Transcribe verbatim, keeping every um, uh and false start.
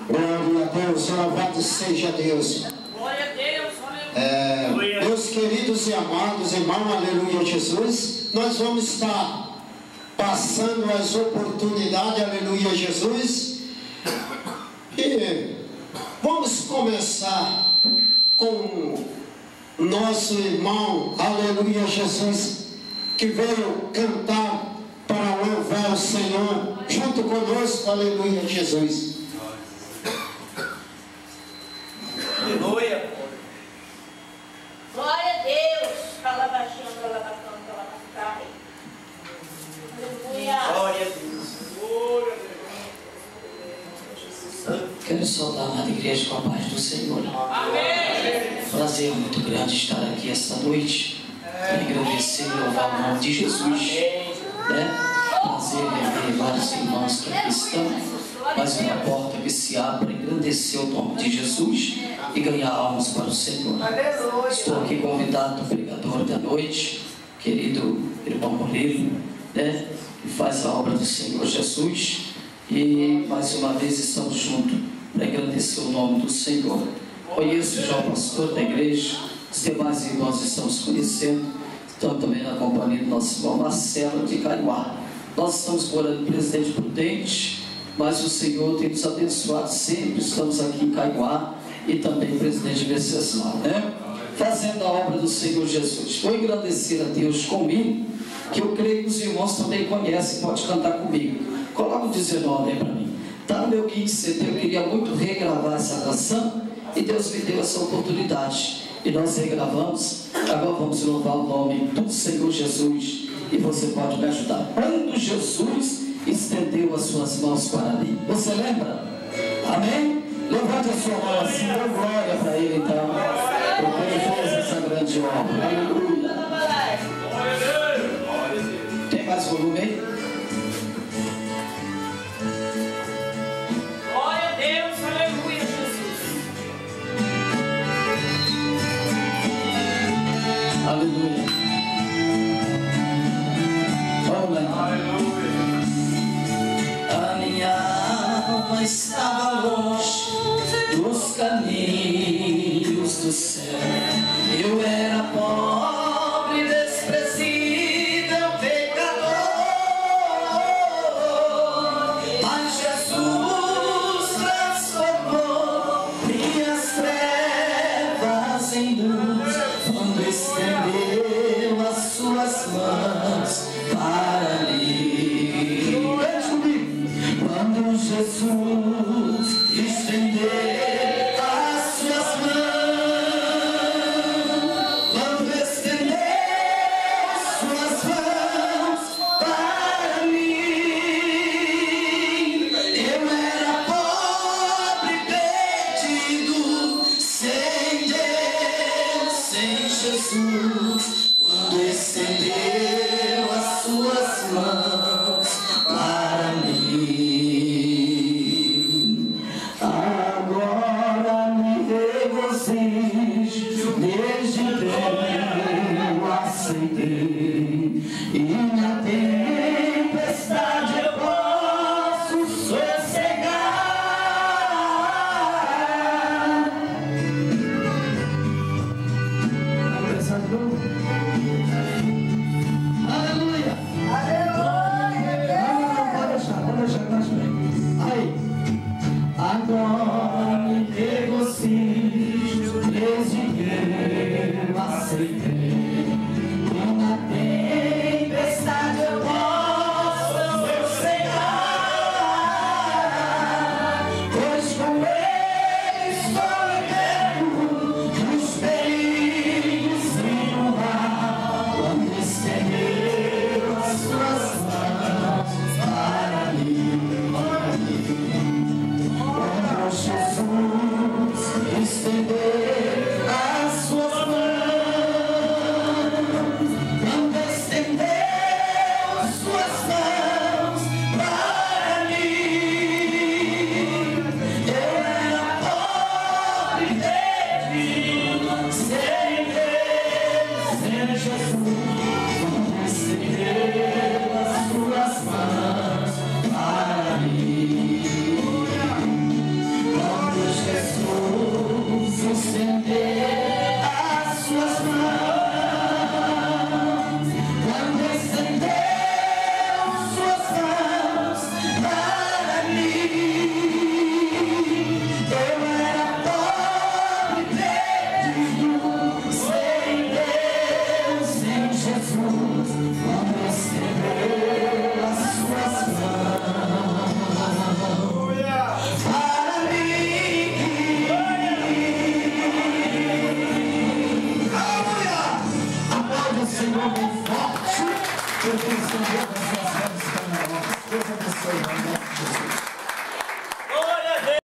Glória a Deus, louvado seja Deus. Glória a Deus, é, meus queridos e amados irmãos, aleluia Jesus, nós vamos estar passando as oportunidades, aleluia Jesus, e vamos começar com nosso irmão, aleluia Jesus, que veio cantar para louvar o Senhor junto conosco, aleluia Jesus. Aleluia. Glória a Deus. Fala baixinho, fala baixinho, fala baixinho. Aleluia. Glória a Deus. Glória a Deus. Quero saudar a amada igreja com a paz do Senhor. Amém. Prazer muito grande estar aqui esta noite. Para agradecer e louvar o nome de Jesus. Né? Prazer rever vários irmãos que aqui estão. Mais uma porta que se abre para engrandecer o nome de Jesus e ganhar almas para o Senhor. Estou aqui convidado do pregador da noite, querido irmão Murilo, né, que faz a obra do Senhor Jesus. E mais uma vez estamos juntos para engrandecer o nome do Senhor. Conheço já o pastor da igreja, os demais irmãos estamos conhecendo, estão também na companhia do nosso irmão Marcelo de Caiuá. Nós estamos morando em Presidente Prudente, mas o Senhor tem nos abençoado sempre. Estamos aqui em Caiuá e também Presidente Venceslau, né? Fazendo a obra do Senhor Jesus. Vou agradecer a Deus comigo, que eu creio que os irmãos também conhecem, pode cantar comigo. Coloca o dezenove aí para mim. Está no meu kit C D, eu queria muito regravar essa canção e Deus me deu essa oportunidade. E nós regravamos. Agora vamos louvar o nome do Senhor Jesus e você pode me ajudar. Quando Jesus estendeu as suas mãos para mim. Você lembra? Amém? Levante a sua mão assim, dê glória para Ele então, porque Ele fez essa grande obra. Aleluia. Tem mais volume aí? Glória a Deus, aleluia, Jesus. Aleluia. Vamos lá. Aleluia. A minha alma estava longe dos caminhos do céu. Eu era pobre, desprezível, pecador, mas Jesus transformou minhas trevas em luz quando estendeu as suas mãos para mim. Quando Jesus estender as suas mãos, quando estender as suas mãos para mim, eu era pobre, perdido, sem Deus, sem Jesus. Quando estendeu as suas mãos para mim. Agora me regozijo, desde bem eu aceitei, e na tempestade eu posso sossegar. Aleluia! Aleluia! Não, não, pode deixar, pode deixar, mais bem. Aí, agora